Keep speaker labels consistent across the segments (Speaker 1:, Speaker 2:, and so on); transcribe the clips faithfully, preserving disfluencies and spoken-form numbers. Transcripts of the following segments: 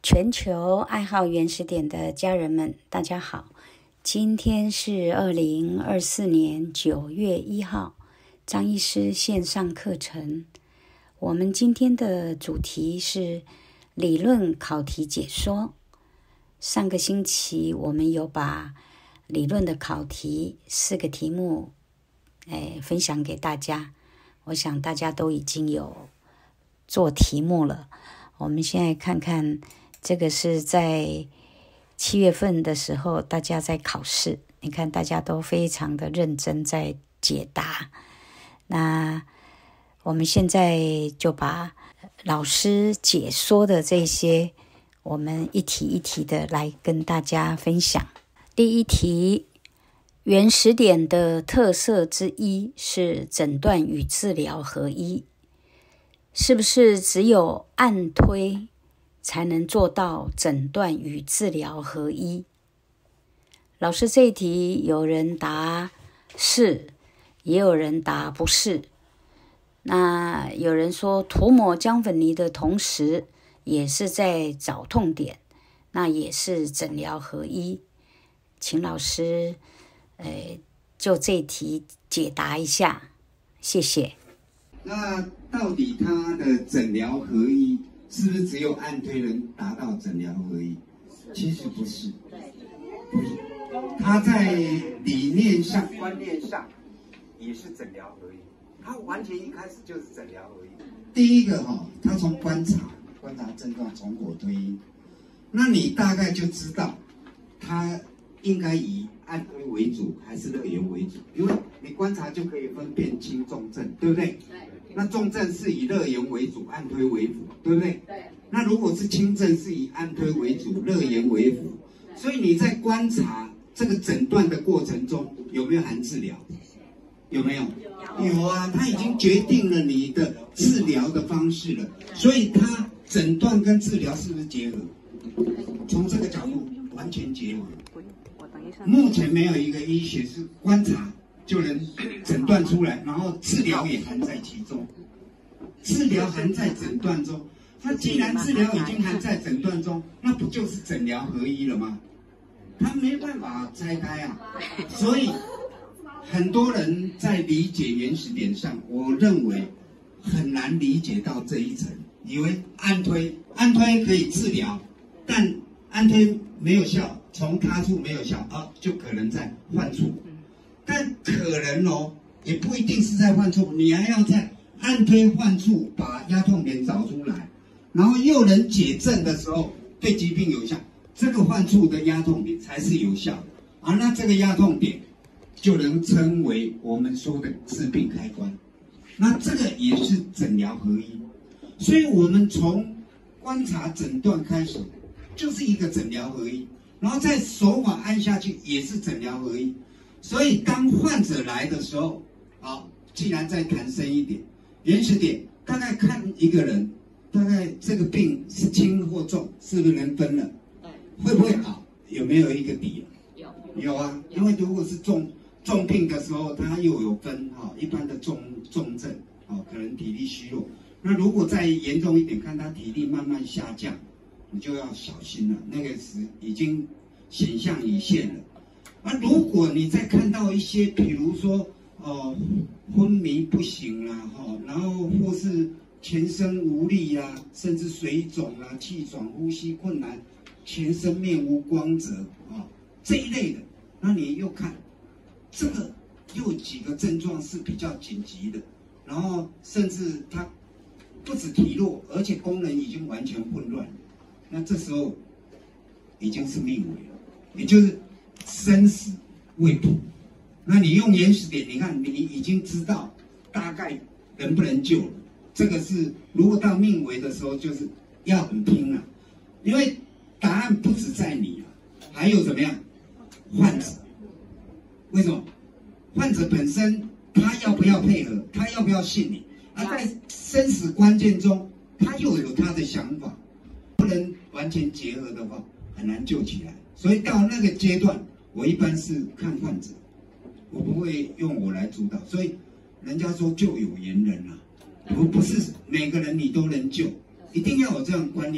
Speaker 1: 全球爱好原始点的家人们，大家好！今天是二零二四年九月一号，张医师线上课程。我们今天的主题是理论考题解说。上个星期我们有把理论的考题四个题目，哎，分享给大家。我想大家都已经有做题目了。我们现在看看。这个是在七月份的时候，大家在考试，你看大家都非常的认真在解答。那我们现在就把老师解说的这些，我们一题一题的来跟大家分享。第一题，原始点的特色之一是诊断与治疗合一，是不是只有按推才能做到诊断与治疗合一？老师这一题有人答是，也有人答不是。那有人说涂抹姜粉泥的同时也是在找痛点，那也是诊疗合一。请老师呃，就这一题解答一下，谢谢。
Speaker 2: 那到底它的诊疗合一是不是只有按推能达到诊疗合一？其实不是，不是，它在理念上、观念上也是诊疗合一。它完全一开始就是诊疗合一。第一个哈、哦，它从观察、观察症状，从果推因，那你大概就知道它应该以按推为主还是热源为主，因为你观察就可以分辨轻重症，对不对？对。那重症是以热源为主，按推为辅，对不对？对。那如果是轻症是以按推为主，热源为辅。所以你在观察这个诊断的过程中，有没有含治疗？有没有？有啊，它已经决定了你的治疗的方式了。所以它诊断跟治疗是不是结合？从这个角度完全结合。目前没有一个医学是观察就能诊断出来，然后治疗也含在其中。治疗含在诊断中，那既然治疗已经含在诊断中，那不就是诊疗合一了吗？它没办法拆开啊。所以很多人在理解原始点上，我认为很难理解到这一层，以为按推按推可以治疗，但按推没有效，从他处没有效啊，就可能在患处。但可能哦，也不一定是在患处，你还要在按推患处把压痛点找出来，然后又能解症的时候，对疾病有效，这个患处的压痛点才是有效的啊。那这个压痛点就能称为我们说的治病开关。那这个也是诊疗合一，所以我们从观察诊断开始，就是一个诊疗合一，然后在手法按下去也是诊疗合一。所以当患者来的时候，好，既然再谈深一点，原始点大概看一个人，大概这个病是轻或重，是不是能分了？会不会好？有没有一个底？有，有啊。因为如果是重重病的时候，它又有分哈、哦，一般的重重症，哦，可能体力虚弱。那如果再严重一点，看他体力慢慢下降，你就要小心了，那个是已经显象已现了。那如果你再看到一些，比如说，呃，昏迷不醒啦，哈、哦，然后或是全身无力啦，甚至水肿啦、气喘、呼吸困难、全身面无光泽啊、哦、这一类的，那你又看这个又有几个症状是比较紧急的，然后甚至它不止体弱，而且功能已经完全混乱，那这时候已经是命危了，也就是生死未卜。那你用原始点，你看你已经知道大概能不能救了。这个是如果到命危的时候，就是要很拼了、啊，因为答案不止在你啊，还有怎么样？患者。为什么？患者本身他要不要配合，他要不要信你？而在生死关键中，他又有他的想法，不能完全结合的话，很难救起来。所以到那个阶段，我一般是看患者，我不会用我来主导。所以人家说救有缘人啊，不不是每个人你都能救，一定要有这样的观念。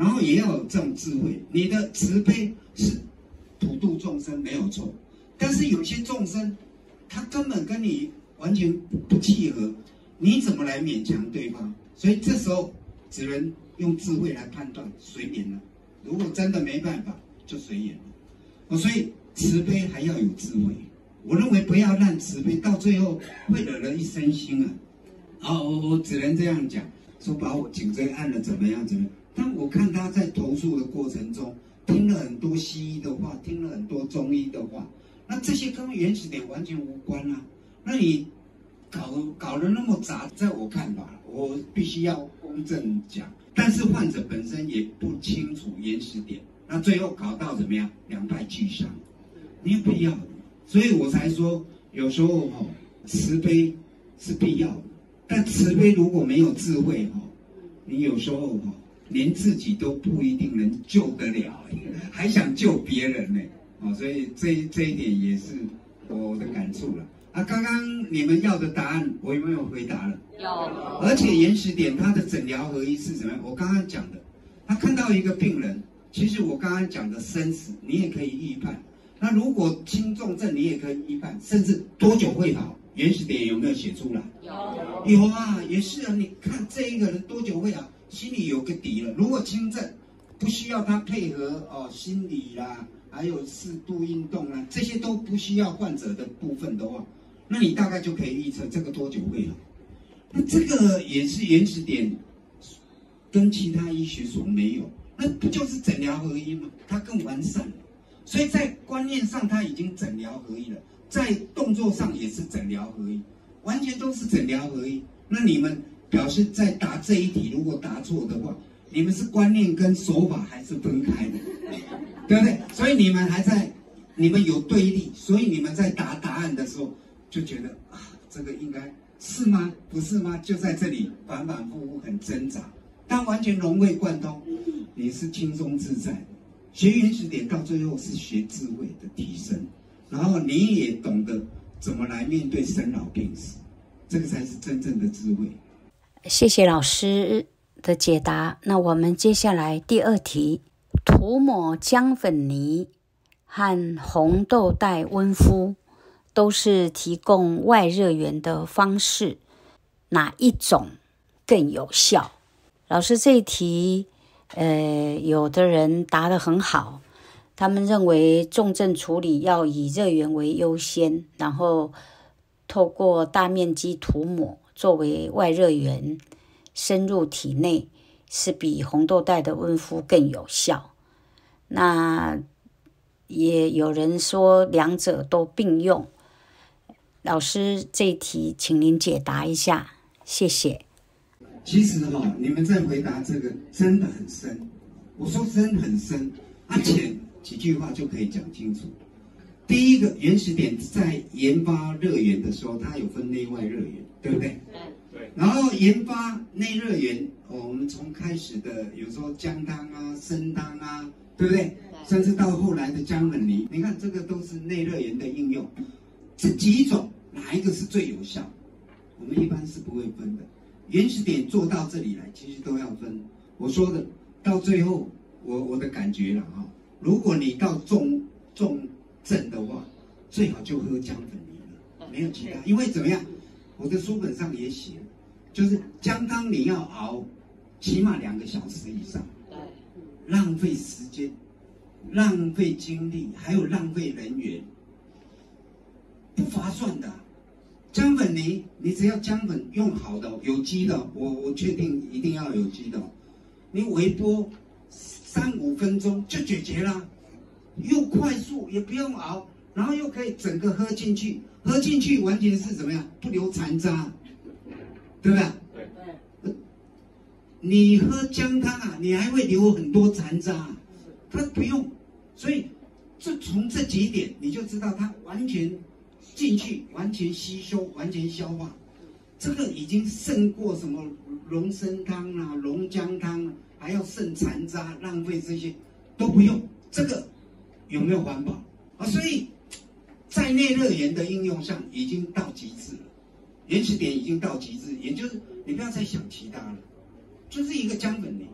Speaker 2: 然后也要有这种智慧。你的慈悲是普度众生没有错，但是有些众生他根本跟你完全不契合，你怎么来勉强对方？所以这时候只能用智慧来判断，随缘了。如果真的没办法，就随缘了。哦，所以慈悲还要有智慧。我认为不要让慈悲到最后会惹人一身腥啊！哦，我我只能这样讲，说把我颈椎按了怎么样怎么样。但我看他在投诉的过程中，听了很多西医的话，听了很多中医的话，那这些跟原始点完全无关啊。那你搞搞得那么杂，在我看法，我必须要公正讲。但是患者本身也不清楚原始点，那最后搞到怎么样，两败俱伤，没有必要的。所以我才说，有时候哈、哦，慈悲是必要的，但慈悲如果没有智慧哈、哦，你有时候哈、哦，连自己都不一定能救得了，还想救别人呢。啊，所以这这一点也是我的感触了。啊，刚刚你们要的答案，我有没有回答了？
Speaker 3: 有。
Speaker 2: 而且原始点它的诊疗合一是怎么样？我刚刚讲的，他看到一个病人，其实我刚刚讲的生死，你也可以预判。那如果轻重症，你也可以预判，甚至多久会好？原始点有没有写出来？
Speaker 3: 有。
Speaker 2: 有啊，也是啊。你看这一个人多久会好，心里有个底了。如果轻症，不需要他配合哦，心理啦，还有适度运动啦，这些都不需要患者的部分的话，那你大概就可以预测这个多久会好。那这个也是原始点跟其他医学所没有，那不就是诊疗合一吗？它更完善了。所以在观念上，它已经诊疗合一了，在动作上也是诊疗合一，完全都是诊疗合一。那你们表示在答这一题，如果答错的话，你们是观念跟手法还是分开的，对不对？所以你们还在，你们有对立，所以你们在答答案的时候就觉得啊，这个应该是吗？不是吗？就在这里反反复复很挣扎，但完全融会贯通，你是轻松自在的。学原始点到最后是学智慧的提升，然后你也懂得怎么来面对生老病死，这个才是真正的智慧。
Speaker 1: 谢谢老师的解答。那我们接下来第二题，涂抹姜粉泥和红豆袋温敷都是提供外热源的方式，哪一种更有效？老师这一题呃，有的人答得很好，他们认为重症处理要以热源为优先，然后透过大面积涂抹作为外热源深入体内，是比红豆袋的温敷更有效。那也有人说两者都并用。老师这一题请您解答一下，谢谢。
Speaker 2: 其实哈、哦，你们在回答这个真的很深，我说真的很深，而且几句话就可以讲清楚。第一个，原始点在研发热源的时候，它有分内外热源，对不对？对。然后研发内热源、哦，我们从开始的有时候姜汤啊、参汤啊，对不对？甚至到后来的姜粉泥，你看这个都是内热源的应用。这几种哪一个是最有效？我们一般是不会分的。原始点做到这里来，其实都要分。我说的到最后，我我的感觉了哈。如果你到重重症的话，最好就喝姜粉泥了，没有其他。因为怎么样，我的书本上也写了，就是姜汤你要熬起码两个小时以上，浪费时间、浪费精力，还有浪费人员，不划算的。姜粉泥，你只要姜粉用好的、有机的，我我确定一定要有机的，你微波三五分钟就解决了，又快速，也不用熬，然后又可以整个喝进去，喝进去完全是怎么样，不留残渣，对不对？对对。你喝姜汤啊，你还会留很多残渣，它不用，所以这从这几点你就知道它完全。进去完全吸收，完全消化，这个已经胜过什么龙参汤啊、龙姜汤啊，还要剩残渣，浪费这些都不用。这个有没有环保啊？所以在内热源的应用上已经到极致了，原始点已经到极致，也就是你不要再想其他了，就是一个姜粉泥。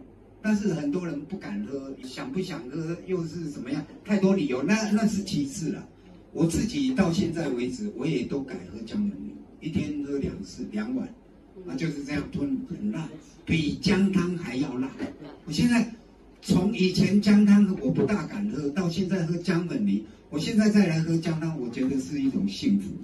Speaker 2: 但是很多人不敢喝，想不想喝又是怎么样，太多理由，那那是其次了。我自己到现在为止，我也都改喝姜粉梨，一天喝两次两碗，那就是这样吞，很辣，比姜汤还要辣。我现在从以前姜汤我不大敢喝，到现在喝姜粉梨，我现在再来喝姜汤，我觉得是一种幸福。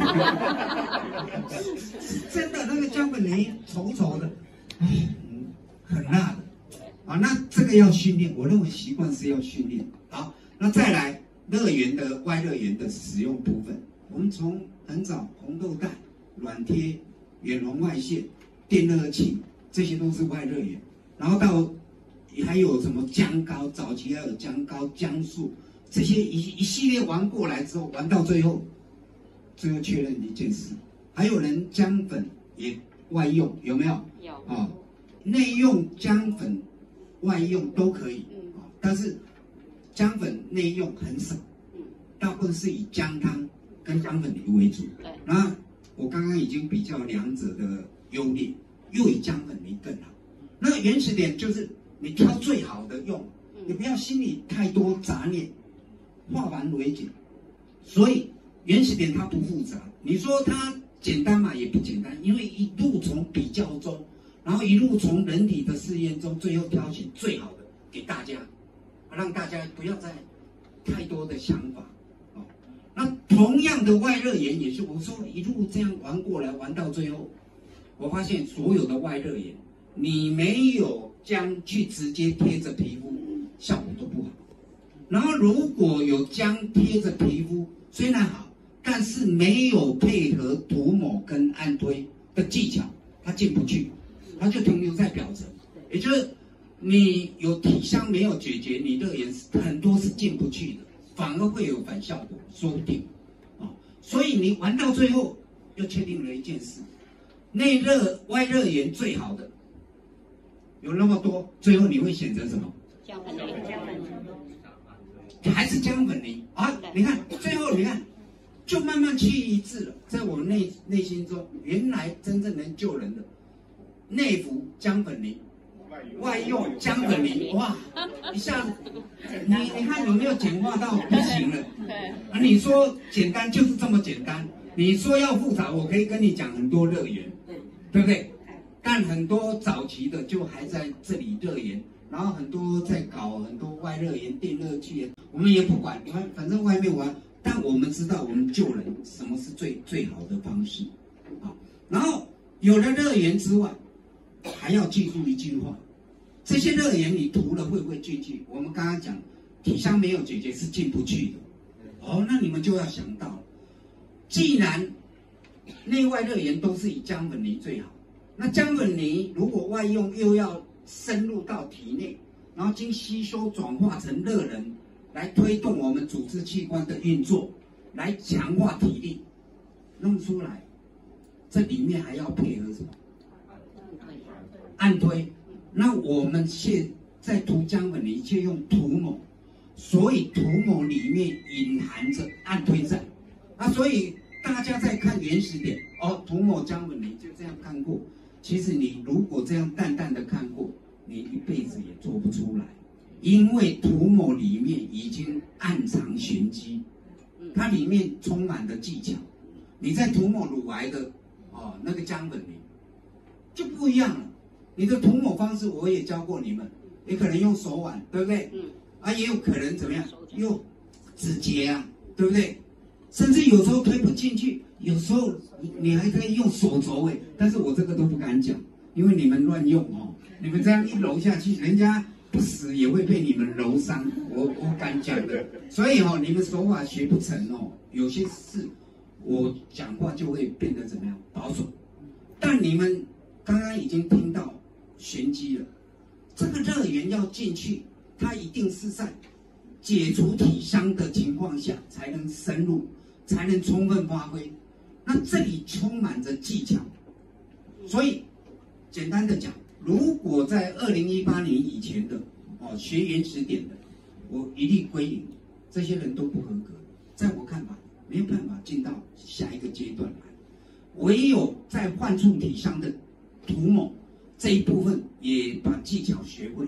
Speaker 2: 真的，那个姜粉梨稠稠的，嗯，很辣的。啊，那这个要训练，我认为习惯是要训练。好，那再来热源的外热源的使用部分，我们从很早红豆蛋、软贴、远红外线、电热器，这些都是外热源。然后到还有什么姜膏，早期还有姜膏、姜素，这些一一系列玩过来之后，玩到最后，最后确认一件事，还有人姜粉也外用，有没有？有啊，内用姜粉。外用都可以，嗯，但是姜粉内用很少，嗯，大部分是以姜汤跟姜粉梨为主。对，那我刚刚已经比较两者的优劣，又以姜粉梨更好。那个原始点就是你挑最好的用，你不要心里太多杂念，化繁为简。所以原始点它不复杂，你说它简单嘛，也不简单，因为一路从比较中。然后一路从人体的试验中，最后挑选最好的给大家，让大家不要再太多的想法。哦，那同样的外热源也是，我说一路这样玩过来，玩到最后，我发现所有的外热源，你没有姜去直接贴着皮肤，效果都不好。然后如果有姜贴着皮肤，虽然好，但是没有配合涂抹跟按推的技巧，它进不去。它就停留在表层，也就是你有体香没有解决，你热源很多是进不去的，反而会有反效果，说不定啊。所以你玩到最后，又确定了一件事：内热外热源最好的有那么多，最后你会选择什么？姜粉梨，姜粉梨，还是姜粉梨啊？你看最后你看，就慢慢趋一致了，在我内内心中，原来真正能救人的。内服姜粉梨，外用姜粉梨，哇！一下子，你你看有没有简化到不行了？啊，你说简单就是这么简单，你说要复杂，我可以跟你讲很多热源，对不对？但很多早期的就还在这里热源，然后很多在搞很多外热源、电热器，我们也不管，你看反正外面玩，但我们知道我们救人什么是最最好的方式啊。然后有了热源之外。还要记住一句话，这些热源你涂了会不会进去？我们刚刚讲体香没有解决是进不去的。哦，那你们就要想到，既然内外热源都是以姜粉梨最好，那姜粉梨如果外用又要深入到体内，然后经吸收转化成热能，来推动我们组织器官的运作，来强化体力，弄出来，这里面还要配合什么？按推，那我们现在涂姜粉梨就用涂抹，所以涂抹里面隐含着按推在，啊，所以大家在看原始点哦，涂抹姜粉梨就这样看过，其实你如果这样淡淡的看过，你一辈子也做不出来，因为涂抹里面已经暗藏玄机，它里面充满了技巧，你在涂抹乳癌的哦那个姜粉梨就不一样了。你的涂抹方式我也教过你们，也可能用手腕，对不对？嗯。啊，也有可能怎么样？用指节啊，对不对？甚至有时候推不进去，有时候你你还可以用手肘哎，但是我这个都不敢讲，因为你们乱用哦，你们这样一揉下去，人家不死也会被你们揉伤，我我敢讲的。所以哦，你们手法学不成哦，有些事我讲话就会变得怎么样保守，但你们刚刚已经听到。玄机了，这个热源要进去，它一定是在解除体香的情况下才能深入，才能充分发挥。那这里充满着技巧，所以简单的讲，如果在二零一八年以前的哦学原始点的，我一律归零，这些人都不合格，在我看法没有办法进到下一个阶段来，唯有在患处体香的涂抹。这一部分也把技巧学会，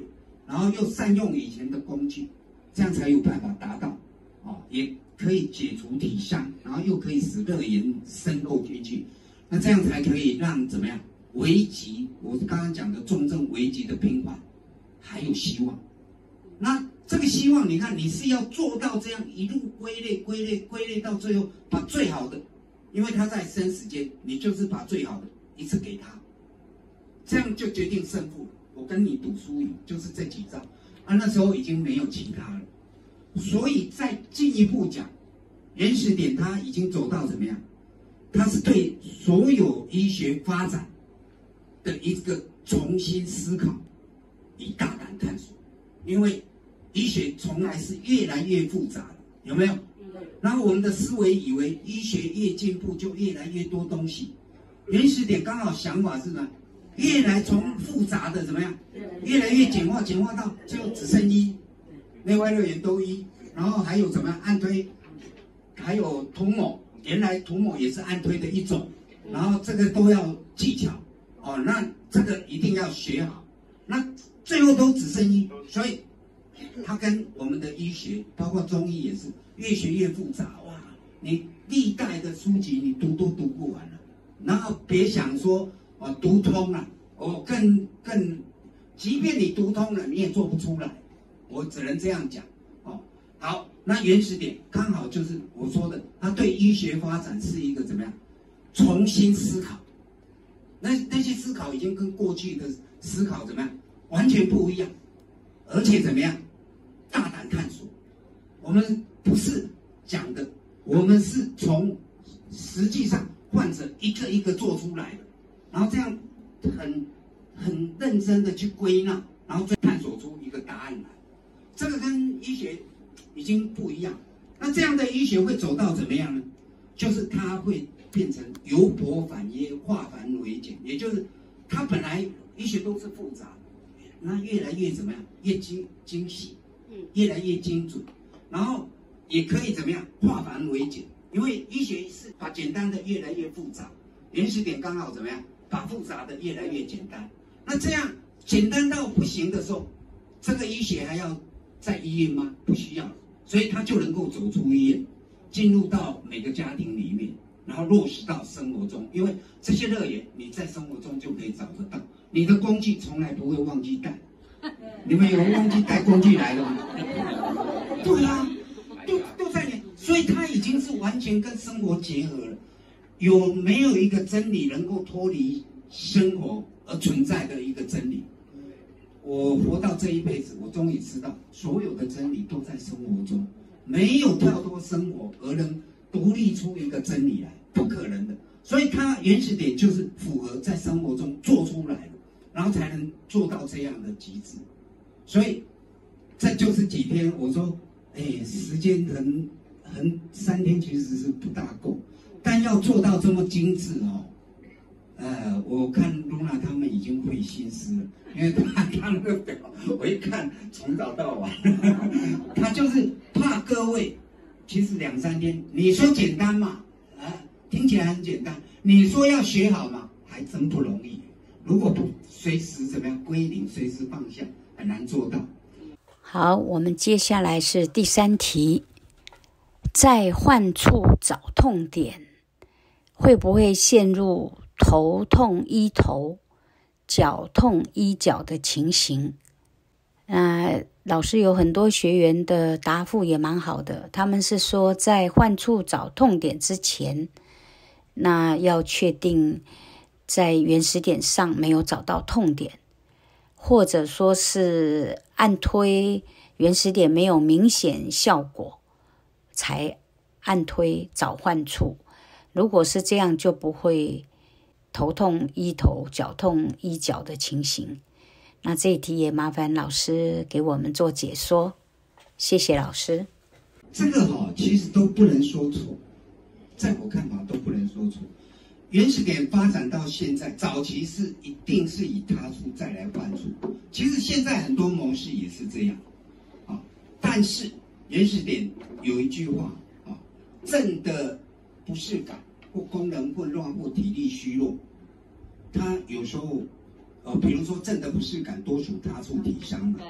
Speaker 2: 然后又善用以前的工具，这样才有办法达到，哦，也可以解除体伤，然后又可以使热源渗透进去，那这样才可以让怎么样危急，我刚刚讲的重症危急的病患还有希望。那这个希望，你看你是要做到这样一路归类、归类、归类到最后，把最好的，因为他在生死间，你就是把最好的一次给他，这样就决定胜负了。我跟你赌输赢，就是这几招啊，那时候已经没有其他了。所以再进一步讲，原始点他已经走到怎么样？他是对所有医学发展的一个重新思考，以大胆探索，因为医学从来是越来越复杂的，有没有？然后我们的思维以为医学越进步就越来越多东西，原始点刚好想法是呢，越来从复杂的怎么样，越来越简化，简化到最后只剩一，内外热源都一，然后还有怎么样按推，还有涂抹，原来涂抹也是按推的一种，然后这个都要技巧哦，那这个一定要学好，那最后都只剩一，所以它跟我们的医学，包括中医也是越学越复杂哇！你历代的书籍你读都读不完了，然后别想说啊读通了，哦更更，即便你读通了，你也做不出来，我只能这样讲哦。好，那原始点刚好就是我说的，它对医学发展是一个怎么样重新思考，那那些思考已经跟过去的思考怎么样完全不一样，而且怎么样大胆探索。我们不是讲的，我们是从实际上患者一个一个做出来的，然后这样很很认真的去归纳，然后再探索出一个答案来。这个跟医学已经不一样。那这样的医学会走到怎么样呢？就是它会变成由薄反耶，化繁为简，也就是它本来医学都是复杂的，那越来越怎么样？越精精细，越来越精准，然后也可以怎么样？化繁为简，因为医学是把简单的越来越复杂，原始点刚好怎么样？把复杂的越来越简单。那这样简单到不行的时候，这个医学还要在医院吗？不需要，所以它就能够走出医院，进入到每个家庭里面，然后落实到生活中。因为这些热源你在生活中就可以找得到，你的工具从来不会忘记带。你们有忘记带工具来了吗？对啊，都都在里，所以它已经是完全跟生活结合了。有没有一个真理能够脱离生活而存在的一个真理？我活到这一辈子，我终于知道，所有的真理都在生活中，没有跳脱生活而能独立出一个真理来，不可能的。所以它原始点就是符合在生活中做出来的，然后才能做到这样的极致。所以这就是几天，我说，哎，时间很很三天其实是不大够，但要做到这么精致哦。呃，我看露娜他们已经会心思了，因为他他那个表，我一看从早到晚，他就是怕各位，其实两三天，你说简单嘛，啊，听起来很简单，你说要学好嘛，还真不容易。如果不随时怎么样归零，随时放下，很难做到。
Speaker 1: 好，我们接下来是第三题，在患处找痛点，会不会陷入头痛医头，脚痛医脚的情形？呃，老师有很多学员的答复也蛮好的，他们是说在患处找痛点之前，那要确定在原始点上没有找到痛点，或者说是按推原始点没有明显效果，才按推找患处。如果是这样，就不会头痛医头，脚痛医脚的情形。那这一题也麻烦老师给我们做解说，谢谢老师。
Speaker 2: 这个哈、哦，其实都不能说错，在我看法都不能说错。原始点发展到现在，早期是一定是以他处再来患处，其实现在很多模式也是这样，啊，但是原始点有一句话啊，正的不适感或功能混乱或体力虚弱，它有时候，呃，比如说正的不适感多属他处体伤嘛，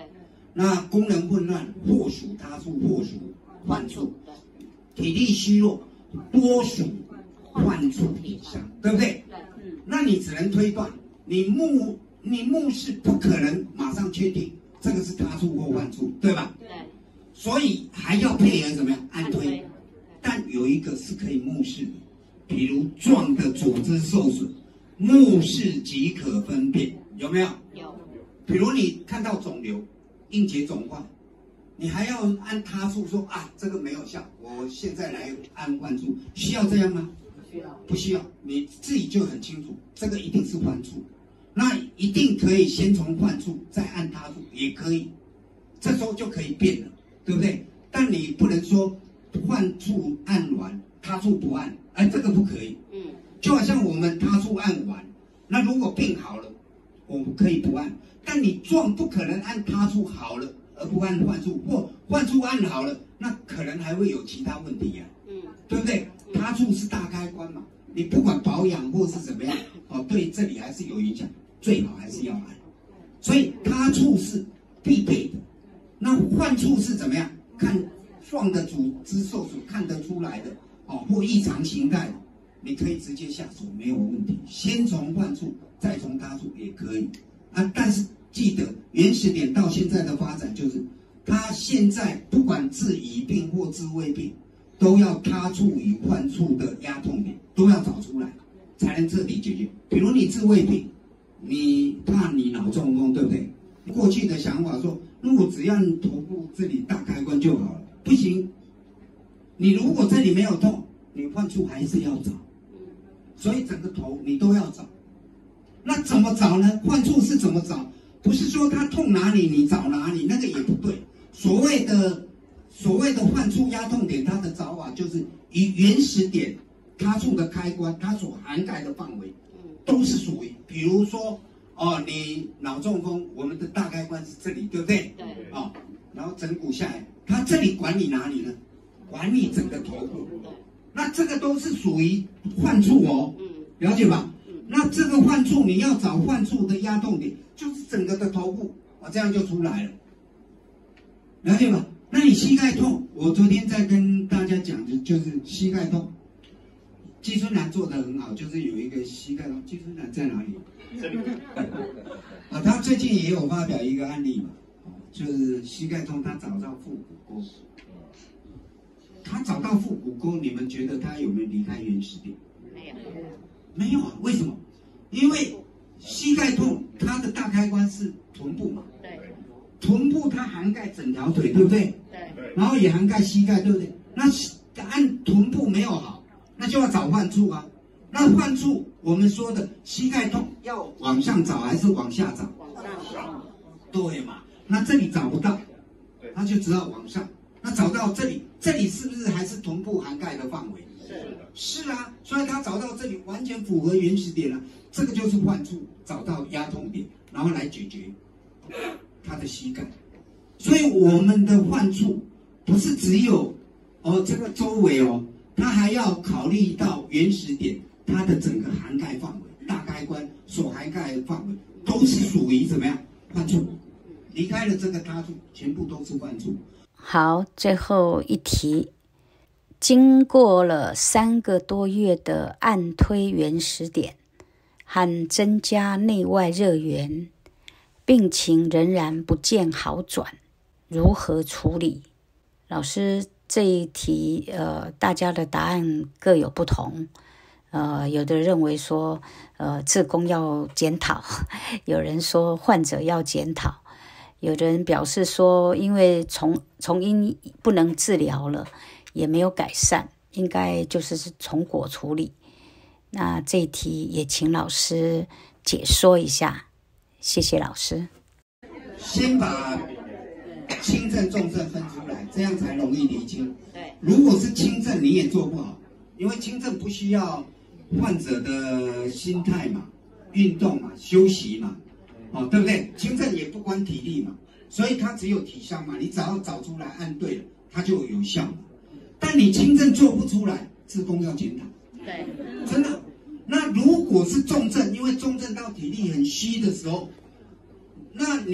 Speaker 2: 那功能混乱或属他处或属患处，体力虚弱多属患处体伤，对不对？那你只能推断，你目你目视不可能马上确定这个是他处或患处，对吧？对。所以还要配合怎么样按推？但有一个是可以目视的，比如状的组织受损，目视即可分辨，有没有？有。比如你看到肿瘤、硬结肿块，你还要按他处说啊，这个没有效，我现在来按患处，需要这样吗？不需要，不需要，你自己就很清楚，这个一定是患处，那一定可以先从患处再按他处，也可以，这时候就可以变了，对不对？但你不能说患处按完，他处不按，哎，这个不可以。嗯，就好像我们他处按完，那如果病好了，我们可以不按，但你状不可能按他处好了而不按患处，或患处按好了，那可能还会有其他问题呀、啊，嗯，对不对？他处是大开关嘛，你不管保养或是怎么样，哦，对这里还是有影响，最好还是要按。所以他处是必备的，那患处是怎么样？看状的组织受损看得出来的，哦，或异常形态的，你可以直接下手没有问题。先从患处，再从他处也可以啊。但是记得原始点到现在的发展，就是他现在不管治乙病或治未病，都要他处与患处的压痛点都要找出来，才能彻底解决。比如你治未病，你怕你脑中风，对不对？过去的想法说，如果只要头部这里大开关就好了，不行。你如果这里没有痛，你患处还是要找，所以整个头你都要找。那怎么找呢？患处是怎么找？不是说他痛哪里你找哪里，那个也不对。所谓的所谓的患处压痛点，它的找法就是以原始点他处的开关，它所涵盖的范围，都是属于，比如说哦，你脑中风，我们的大开关是这里，对不对？对。哦，然后整骨下来，它这里管理哪里呢？管理整个头部。那这个都是属于患处哦，了解吧？那这个患处你要找患处的压痛点，就是整个的头部，啊，这样就出来了，了解吧？那你膝盖痛，我昨天在跟大家讲的就是膝盖痛，季春兰做的很好，就是有一个膝盖痛，季春兰在哪里？这里。啊，他最近也有发表一个案例嘛，就是膝盖痛，他找到腹股沟，他找到腹股沟，你们觉得他有没有离开原始点？没有，没有啊？为什么？因为膝盖痛，它的大开关是臀部嘛，对，臀部它涵盖整条腿，对不对？对，然后也涵盖膝盖，对不对？那按臀部没有好，那就要找患处啊。那患处我们说的膝盖痛要往上找还是往下找？往上。对嘛？那这里找不到，那就只好往上。那找到这里，这里是不是还是臀部涵盖的范围？是。是啊，所以他找到这里完全符合原始点了，这个就是患处，找到压痛点，然后来解决他的膝盖。所以我们的患处不是只有哦这个周围哦，它还要考虑到原始点它的整个涵盖范围，大开关所涵盖的范围都是属于怎么样患处，离开了这个他处，全部都是患处。
Speaker 1: 好，最后一题，经过了三个多月的按推原始点和增加内外热源，病情仍然不见好转，如何处理？老师，这一题呃，大家的答案各有不同。呃，有的认为说，呃，志工要检讨，有人说患者要检讨。有的人表示说，因为从从因不能治疗了，也没有改善，应该就是从果处理。那这一题也请老师解说一下，谢谢老师。
Speaker 2: 先把轻症重症分出来，这样才容易厘清。对，如果是轻症你也做不好，因为轻症不需要患者的心态嘛、运动嘛、休息嘛。哦，对不对？轻症也不关体力嘛，所以它只有体伤嘛。你只要找出来按对了，它就有效嘛。但你轻症做不出来，志工要检讨。对，真的。那如果是重症，因为重症到体力很虚的时候，那你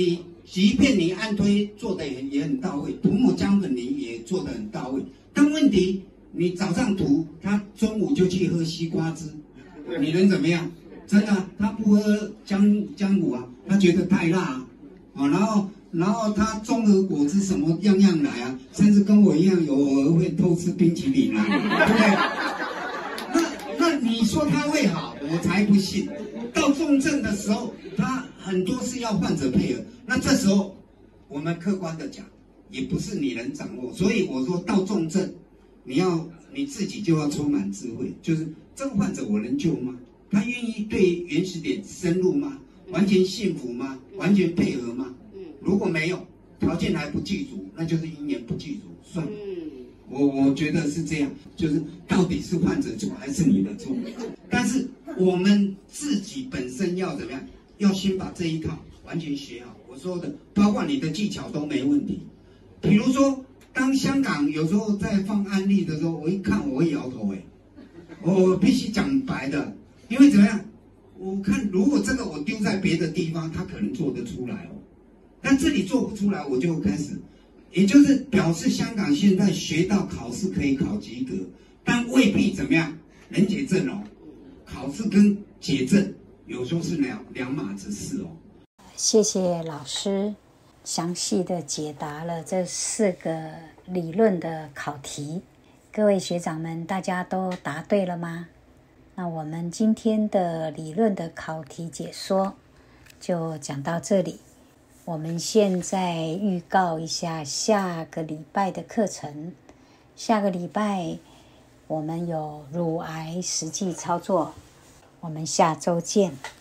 Speaker 2: 洗衣片你按推做的也也很到位，涂抹姜粉泥也做的很到位。但问题，你早上涂，他中午就去喝西瓜汁，你能怎么样？真的、啊，他不喝姜姜母啊，他觉得太辣啊，啊，然后然后他综合果汁什么样样来啊，甚至跟我一样有偶尔会偷吃冰淇淋啊，对不对？那那你说他会好，我才不信。到重症的时候，他很多是要患者配合，那这时候我们客观的讲，也不是你能掌握，所以我说到重症，你要你自己就要充满智慧，就是这个患者我能救吗？他愿意对原始点深入吗？完全信服吗？完全配合吗？如果没有，条件还不具足，那就是因缘不具足，算了。我我觉得是这样，就是到底是患者错还是你的错？但是我们自己本身要怎么样？要先把这一套完全学好。我说的，包括你的技巧都没问题。比如说，当香港有时候在放案例的时候，我一看我会摇头哎，我必须讲白的。因为怎么样？我看如果这个我丢在别的地方，他可能做得出来哦，但这里做不出来，我就开始，也就是表示香港现在学到考试可以考及格，但未必怎么样能解症哦。考试跟解症有时候是两两码子事哦。
Speaker 1: 谢谢老师详细的解答了这四个理论的考题，各位学长们，大家都答对了吗？那我们今天的理论的考题解说就讲到这里。我们现在预告一下下个礼拜的课程。下个礼拜我们有乳癌实际操作，我们下周见。